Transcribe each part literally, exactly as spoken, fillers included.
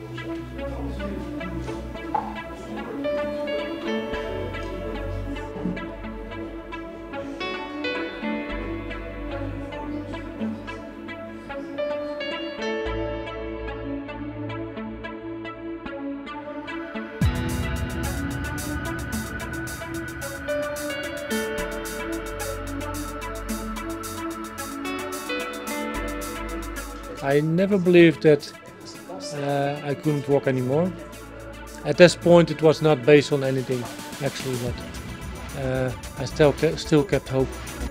I never believed that uh, I couldn't walk anymore. At this point it was not based on anything actually, but uh, I still, ke still kept hope.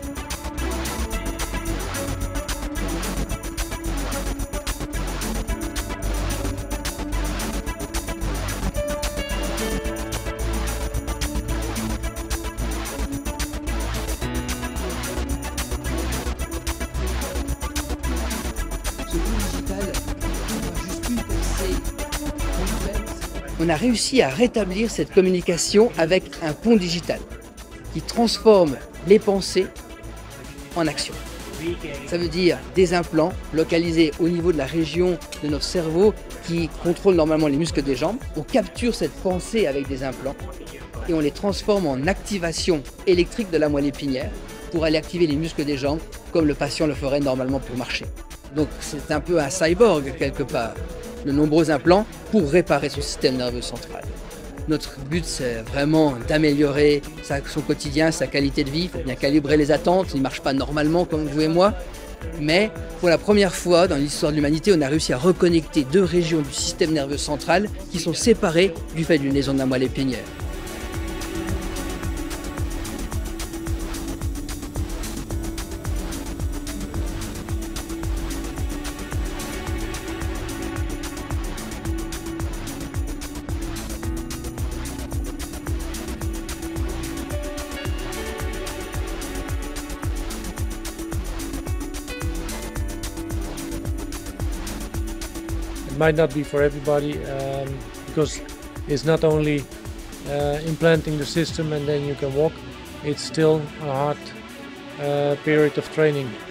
On a réussi à rétablir cette communication avec un pont digital qui transforme les pensées en action. Ça veut dire des implants localisés au niveau de la région de notre cerveau qui contrôle normalement les muscles des jambes. On capture cette pensée avec des implants et on les transforme en activation électrique de la moelle épinière pour aller activer les muscles des jambes comme le patient le ferait normalement pour marcher. Donc c'est un peu un cyborg quelque part. De nombreux implants pour réparer son système nerveux central. Notre but, c'est vraiment d'améliorer son quotidien, sa qualité de vie. Il faut bien calibrer les attentes, il ne marche pas normalement comme vous et moi. Mais pour la première fois dans l'histoire de l'humanité, on a réussi à reconnecter deux régions du système nerveux central qui sont séparées du fait d'une lésion de la moelle épinière. It might not be for everybody um, because it's not only uh, implanting the system and then you can walk, it's still a hard uh, period of training.